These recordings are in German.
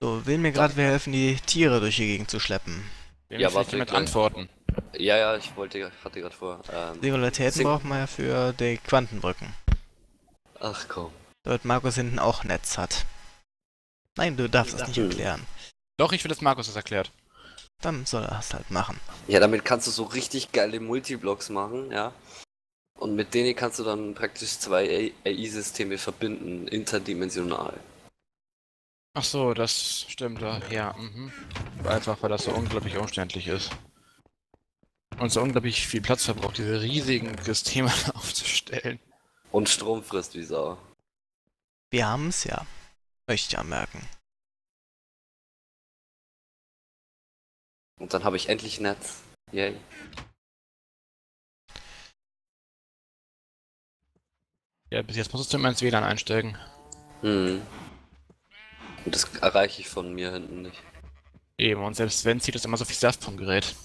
So, will mir gerade wer helfen, die Tiere durch die Gegend zu schleppen. Dem Ja, ja, vielleicht warte, jemand gleich. antworten. Ja, hatte gerade vor. Singularitäten Sing braucht man ja für die Quantenbrücken. Ach komm. Damit Markus hinten auch Netz hat. Nein, du darfst das nicht erklären. Doch, ich will, dass Markus das erklärt. Dann soll er es halt machen. Ja, damit kannst du so richtig geile Multiblocks machen, ja. Und mit denen kannst du dann praktisch zwei AI-Systeme verbinden, interdimensional. Ach so, das stimmt da. Ja, Einfach, weil das so unglaublich umständlich ist. Und so unglaublich viel Platz verbraucht, diese riesigen Systeme aufzustellen. Und Strom frisst wie Sau. Wir haben es ja. Möchte ich anmerken. Und dann habe ich endlich Netz. Yay. Ja, bis jetzt musst du immer ins WLAN einsteigen. Hm. Und das erreiche ich von mir hinten nicht. Eben, und selbst wenn, zieht es immer so viel Saft vom Gerät.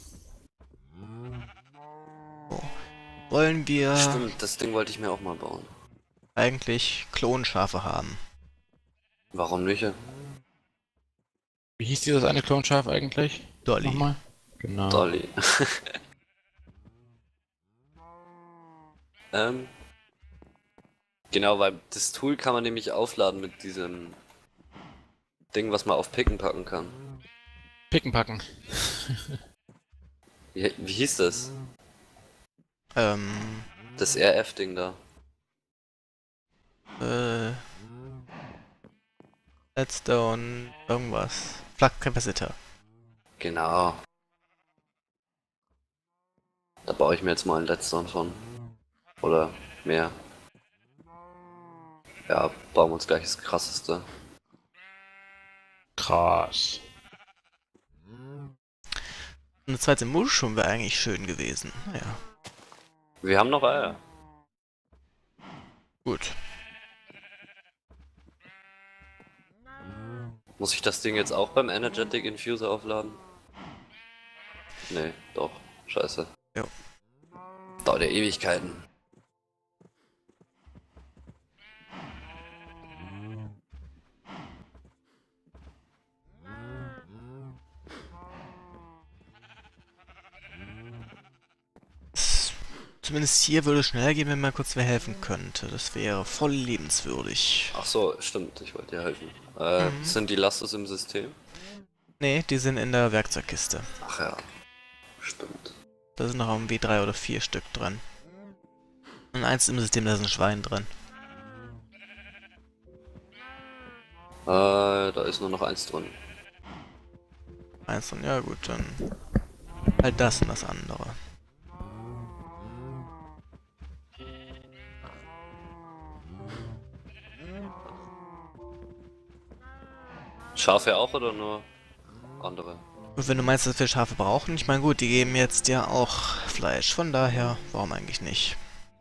So. Wollen wir Stimmt, das Ding wollte ich mir auch mal bauen. eigentlich Klonschafe haben? Warum nicht? Wie hieß dieses eine Klonschaf eigentlich? Dolly. Nochmal? Genau. Dolly. Genau, weil das Tool kann man nämlich aufladen mit diesem Ding, was man auf Picken packen kann. Picken packen. Wie hieß das? Ähm, Das RF-Ding da. Redstone, irgendwas. Flux Capacitor. Genau. Da baue ich mir jetzt mal einen Redstone von. Oder mehr. Ja, bauen wir uns gleich das krasseste. Krass. Eine zweite Mushroom wäre eigentlich schön gewesen. Naja, Wir haben noch Eier. gut. Muss ich das Ding jetzt auch beim Energetic Infuser aufladen? Nee, doch. Scheiße. Jo. Dauert ja Ewigkeiten. Zumindest hier würde es schneller gehen, wenn man kurz wer helfen könnte. Das wäre voll liebenswürdig. Ach so, stimmt, ich wollte dir helfen. Sind die Lastos im System? Nee, die sind in der Werkzeugkiste. Ach ja, stimmt. Da sind noch irgendwie 3 oder 4 Stück drin. Und eins im System, da ist ein Schwein drin. Da ist nur noch eins drin. Eins drin, ja gut, dann halt das und das andere. Schafe auch oder nur andere? Und wenn du meinst, dass wir Schafe brauchen, ich meine gut, die geben jetzt ja auch Fleisch, von daher, warum eigentlich nicht?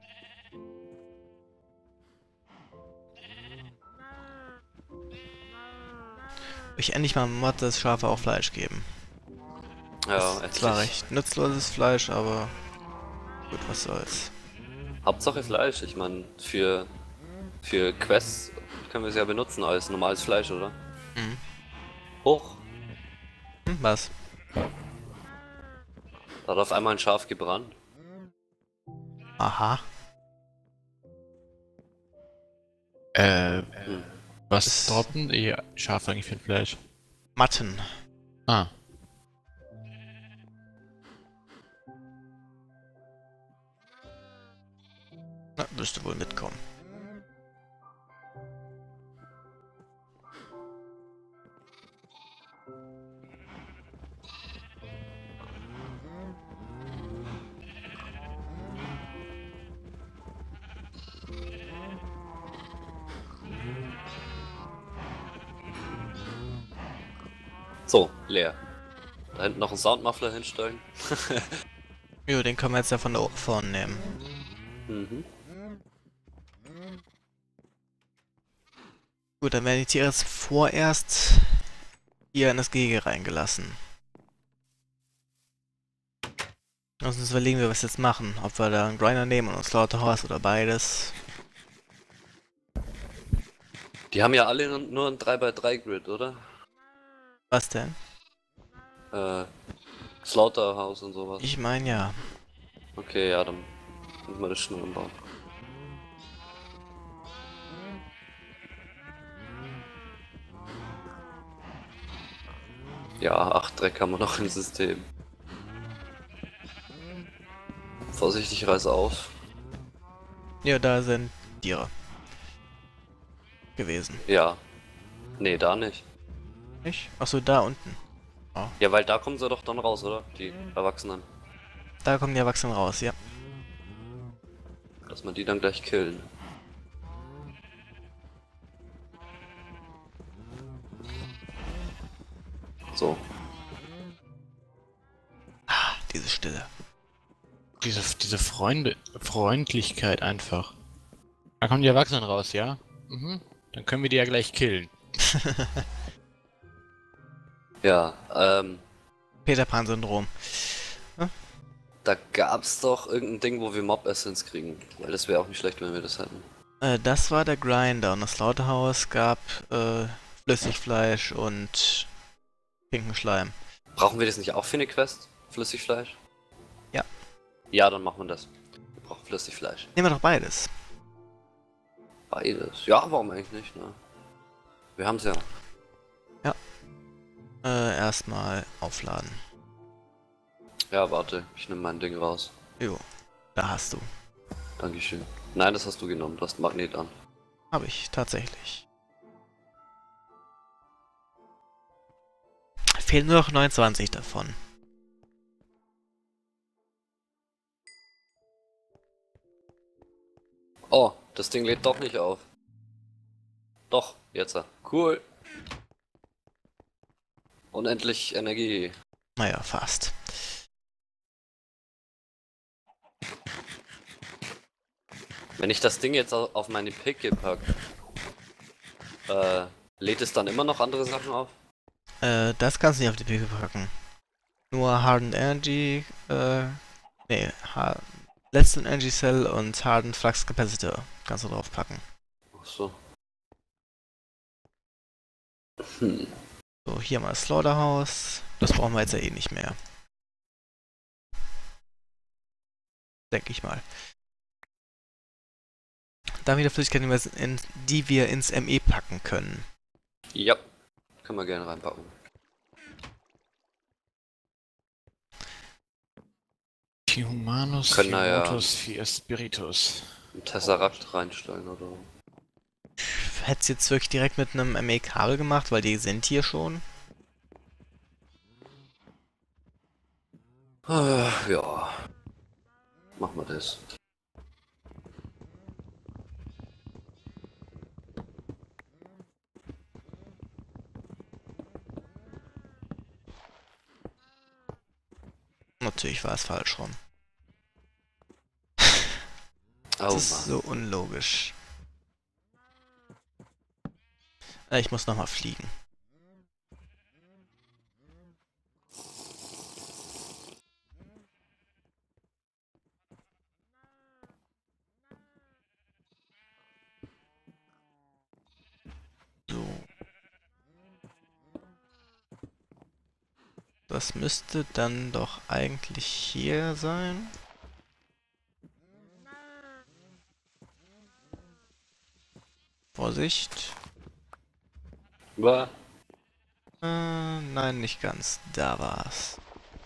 Ich endlich mal ein Mod, dass Schafe auch Fleisch geben. Ja, Das ist endlich. zwar recht nutzloses Fleisch, aber gut, was soll's. Hauptsache Fleisch, ich meine, für Quests können wir es ja benutzen als normales Fleisch, oder? Mhm. Hoch! Was? Da hat auf einmal ein Schaf gebrannt. Aha. Was droppen die Schafe eigentlich für ein Fleisch? Matten. Ah. Na, müsste wohl mitkommen. So, leer. Da hinten noch einen Soundmuffler hinstellen. Jo, den können wir jetzt ja von da vorne nehmen. Mhm. Gut, dann werden die Tiere jetzt vorerst hier in das Gehege reingelassen. Sonst überlegen wir, was wir jetzt machen. Ob wir da einen Grinder nehmen und ein Slaughterhouse oder beides. Die haben ja alle nur ein 3x3 Grid, oder? Was denn? Slaughterhouse und sowas. Ich meine ja. Okay, ja, dann müssen wir das schnell umbauen. Ja, 8 Dreck haben wir noch im System. Vorsichtig, reiß auf. Ja, da sind Tiere. Gewesen. Ja. Nee, da nicht. Nicht? Achso, da unten. Ja, weil da kommen sie doch dann raus, oder? Die Erwachsenen. Da kommen die Erwachsenen raus, ja. Dass man die dann gleich killen. So. Ah, diese Stille. Diese Freundlichkeit einfach. Da kommen die Erwachsenen raus, ja? Mhm. Dann können wir die ja gleich killen. Ja, Peter Pan-Syndrom. da gab's doch irgendein Ding, wo wir Mob Essence kriegen. Weil das wäre auch nicht schlecht, wenn wir das hätten. Das war der Grinder und das Slaughterhouse gab Flüssigfleisch und pinken Schleim. Brauchen wir das nicht auch für eine Quest? Flüssigfleisch? Ja. Ja, dann machen wir das. Wir brauchen Flüssigfleisch. Nehmen wir doch beides. Beides. Ja, warum eigentlich nicht, ne? Wir haben's ja. Erstmal aufladen. Ja, warte. Ich nehme mein Ding raus. Jo, da hast du. Dankeschön. Nein, das hast du genommen. Du hast ein Magnet an. Habe ich, tatsächlich. Fehlen nur noch 29 davon. Oh, das Ding lädt doch nicht auf. Doch, jetzt. Cool. Unendlich Energie. Naja, fast. Wenn ich das Ding jetzt auf meine Picke packe, lädt es dann immer noch andere Sachen auf? Das kannst du nicht auf die Picke packen. Nur Hardened Energy, nee, Letzten Energy Cell und Hardened Flux Capacitor kannst du drauf packen. Ach so. So, hier mal Slaughterhouse. Das brauchen wir jetzt ja eh nicht mehr. Denke ich mal. Dann wieder Flüssigkeit, die wir ins ME packen können. Ja, können wir gerne reinpacken. Fi Humanus, Können Fi wir ja- Motus, Fi Spiritus. Ein Tesseract reinstellen oder. Hätte es jetzt wirklich direkt mit einem ME-Kabel gemacht, weil die sind hier schon. Ja. Machen wir das. Natürlich war es falsch rum. Oh Das ist Mann. so unlogisch. Ich muss nochmal fliegen. So. Das müsste dann doch eigentlich hier sein. Vorsicht. War. Nein, nicht ganz. Da war's.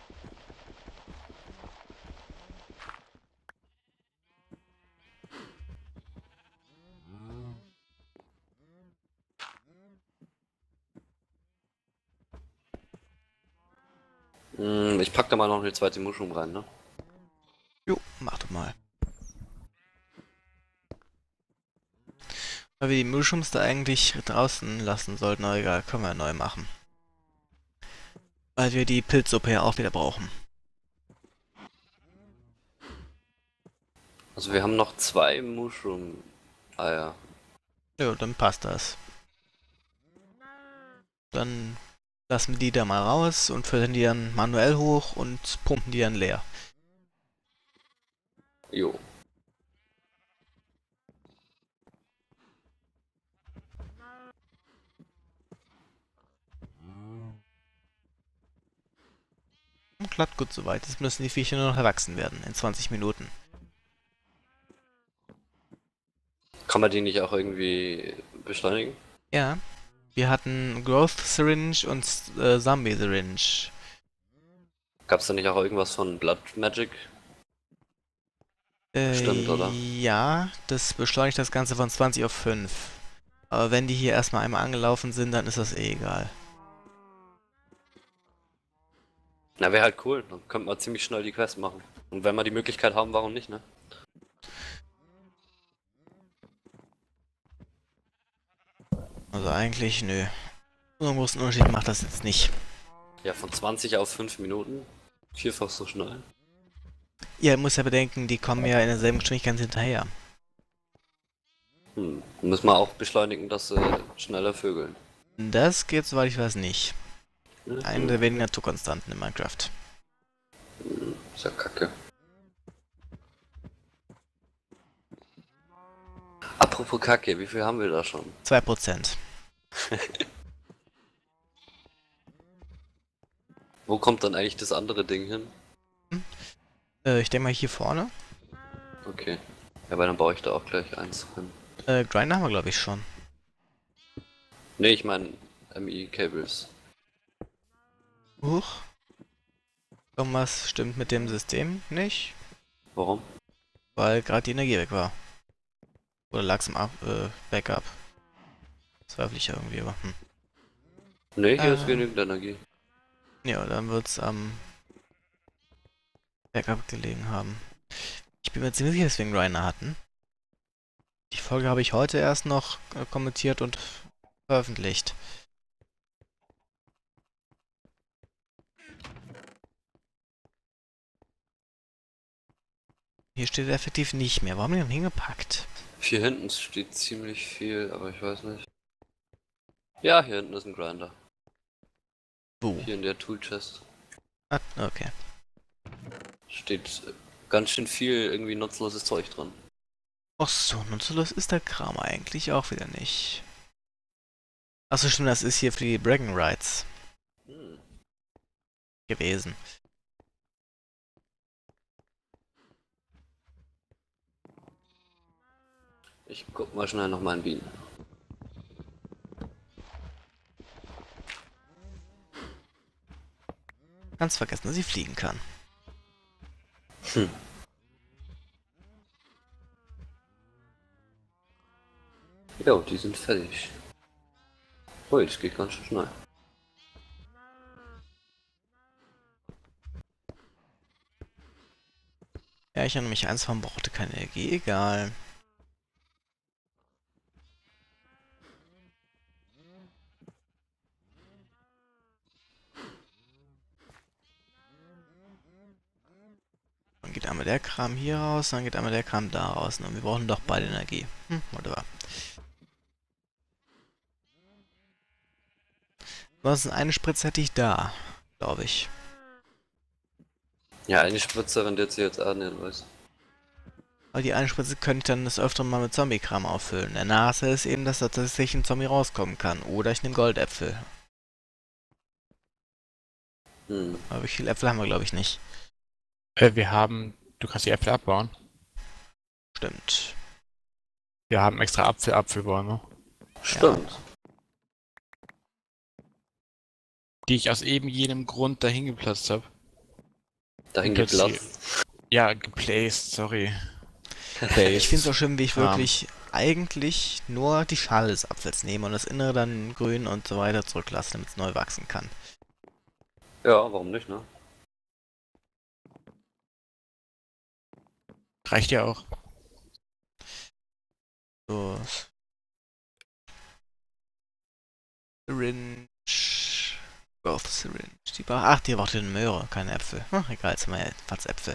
Ich pack da mal noch eine zweite Mushroom rein, ne? Jo, mach doch mal. Weil wir die Mushrooms da eigentlich draußen lassen sollten, aber egal, können wir ja neu machen. Weil wir die Pilzsuppe ja auch wieder brauchen. Also wir haben noch 2 Mushroom. Ah ja. Jo, dann passt das. Dann lassen wir die da mal raus und füllen die dann manuell hoch und pumpen die dann leer. Jo. Klappt gut soweit. Jetzt müssen die Viecher nur noch erwachsen werden. In 20 Minuten. Kann man die nicht auch irgendwie beschleunigen? Ja. Wir hatten Growth Syringe und Zombie Syringe. Gab's da nicht auch irgendwas von Blood Magic? Stimmt, oder? Ja, das beschleunigt das Ganze von 20 auf 5. Aber wenn die hier erstmal einmal angelaufen sind, dann ist das eh egal. Na, wäre halt cool. Dann könnte man ziemlich schnell die Quest machen. Und wenn wir die Möglichkeit haben, warum nicht, ne? Also eigentlich, nö. So einen großen Unterschied macht das jetzt nicht. Ja, von 20 auf 5 Minuten. Vierfach so schnell. Ihr müsst ja bedenken, die kommen ja in derselben Geschwindigkeit hinterher. Müssen wir auch beschleunigen, dass sie schneller vögeln. Das geht, soweit ich weiß, nicht. Eine der Mhm. wenigen Naturkonstanten in Minecraft. Ist ja kacke. Apropos Kacke, wie viel haben wir da schon? 2%. Wo kommt dann eigentlich das andere Ding hin? Ich denke mal hier vorne. Okay. Ja, weil dann baue ich da auch gleich eins hin. Grinder haben wir, glaube ich, schon. Ne, ich meine MI-Cables. Huch. Irgendwas stimmt mit dem System nicht, Warum? weil gerade die Energie weg war. Oder lag es im Backup? Zweifle ich ja irgendwie, aber Ne, hier ist genügend Energie. Ja, dann wird es am Backup gelegen haben. Ich bin mir ziemlich sicher, dass wir einen Grinder hatten. Die Folge habe ich heute erst noch kommentiert und veröffentlicht. Hier steht effektiv nicht mehr. Warum haben die denn hingepackt? Hier hinten steht ziemlich viel, aber ich weiß nicht. Ja, hier hinten ist ein Grinder. Wo? Hier in der Tool Chest Ah, okay. steht ganz schön viel irgendwie nutzloses Zeug drin. Ach so, nutzlos ist der Kram eigentlich auch wieder nicht. Achso, stimmt, das ist hier für die Bragging Rights gewesen. Ich guck mal schnell noch mal in Bienen. Ganz vergessen, dass sie fliegen kann. Jo, die sind fertig. Ui, das geht ganz schön schnell. Ja, ich erinnere mich, eins von brauchte keine Energie, egal. Dann geht einmal der Kram hier raus, dann geht einmal der Kram da raus. Und wir brauchen doch beide Energie. Whatever. Ansonsten eine Spritze hätte ich da, glaube ich. Ja, eine Spritze, wenn du jetzt annehmen weißt. Weil die eine Spritze könnte ich dann das öfter mal mit Zombie-Kram auffüllen. Der Nachteil ist eben, dass da tatsächlich ein Zombie rauskommen kann. Oder ich nehme Goldäpfel. Aber wie viele Äpfel haben wir, glaube ich, nicht. Du kannst die Äpfel abbauen. Stimmt. Wir haben extra Apfelbäume, Stimmt. die ich aus eben jenem Grund dahin geplatzt habe. Dahin Plötzlich- geplatzt. Ja, geplaced, sorry. Ich finde es auch schön, wie ich Kram. wirklich eigentlich nur die Schale des Apfels nehme und das Innere dann grün und so weiter zurücklasse, damit es neu wachsen kann. Ja, warum nicht, ne? Reicht ja auch. So. Syringe. Growth Syringe. Ach, die braucht eine Möhre, keine Äpfel. Ach, egal, jetzt haben wir ja fast Äpfel.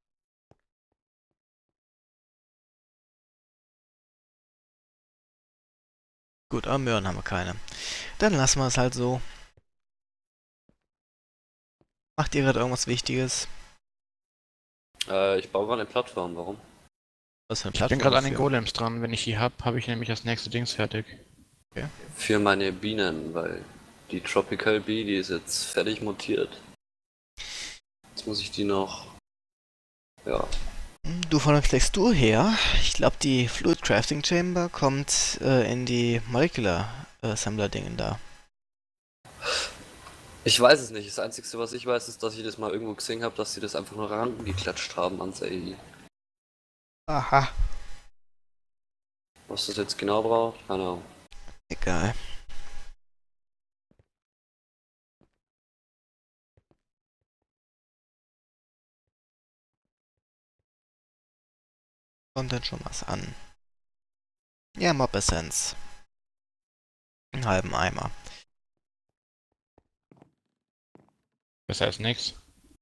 Gut, aber Möhren haben wir keine. Dann lassen wir es halt so. Macht ihr gerade irgendwas Wichtiges? Ich baue gerade eine Plattform, warum? Was für eine Ich bin Plattform gerade an den dafür? Golems dran. Wenn ich die hab, habe ich nämlich das nächste Dings fertig. Für meine Bienen, weil die Tropical Bee, die ist jetzt fertig mutiert. Jetzt muss ich die noch... Ja. Du, von der Textur her, ich glaube die Fluid Crafting Chamber kommt in die Molecular Assembler-Dingen da. Ich weiß es nicht. Das Einzige, was ich weiß, ist, dass ich das mal irgendwo gesehen habe, dass sie das einfach nur rangeklatscht haben ans AI. Aha. Was das jetzt genau braucht, keine Ahnung. Egal. Kommt denn schon was an? Ja, Mob Essence. Einen halben Eimer. Besser als nix.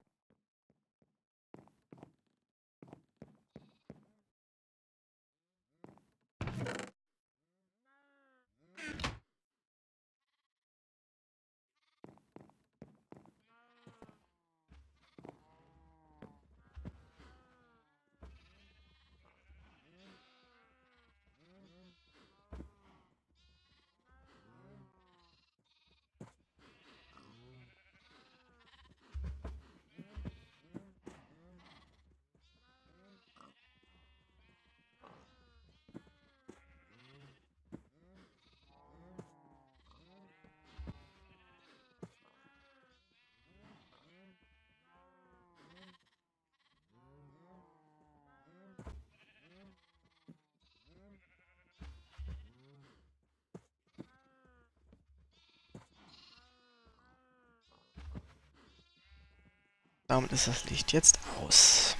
Damit ist das Licht jetzt aus.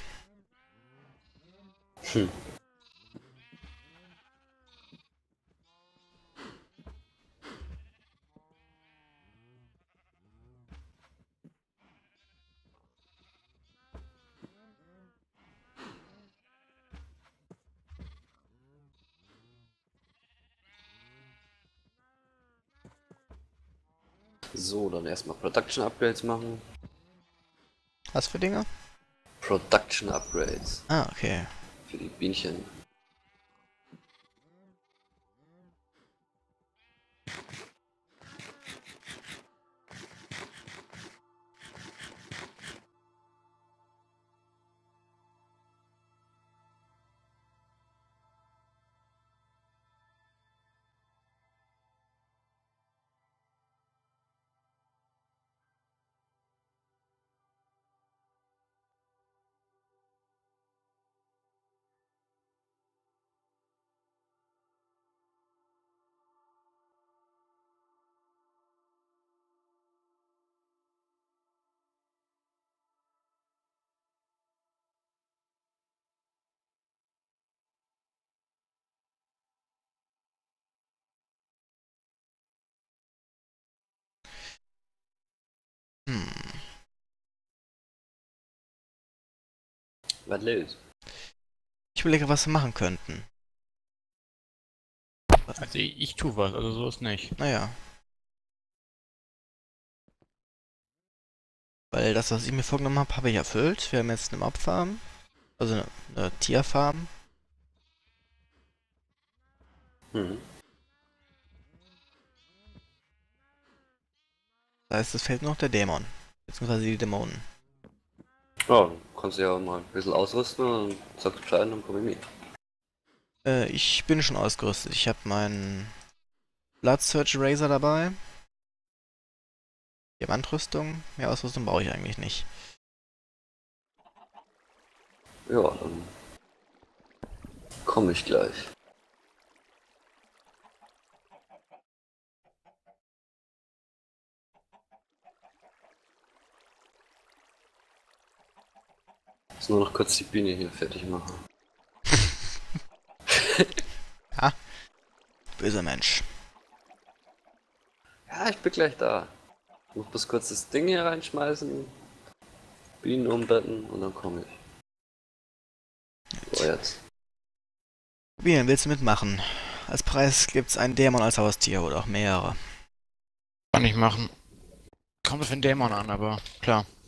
Hm. So, dann erstmal Production Upgrades machen. Was für Dinge? Production Upgrades Ah, okay. für die Bienchen. Hm. Was los? Ich überlege, was wir machen könnten. Also ich tue was, also so ist nicht. Naja. Weil das, was ich mir vorgenommen habe, habe ich erfüllt. Wir haben jetzt eine Mob-Farm. Also eine Tierfarm. Hm. Das heißt, es fehlt nur noch der Dämon. Beziehungsweise die Dämonen. Ja, du kannst ja mal ein bisschen ausrüsten und sagst Bescheid und dann komm ich mit. Ich bin schon ausgerüstet. Ich habe meinen Blood Search Razor dabei. Diamantrüstung. Mehr Ausrüstung brauche ich eigentlich nicht. Ja, dann komme ich gleich. Muss nur noch kurz die Biene hier fertig machen. Ja. Böser Mensch. Ja, ich bin gleich da. Ich muss bloß kurz das Ding hier reinschmeißen, Bienen umbetten und dann komme ich. So, jetzt. Wie willst du mitmachen? Als Preis gibt's einen Dämon als Haustier oder auch mehrere. Kann ich machen. Kommt auf den Dämon an, aber klar.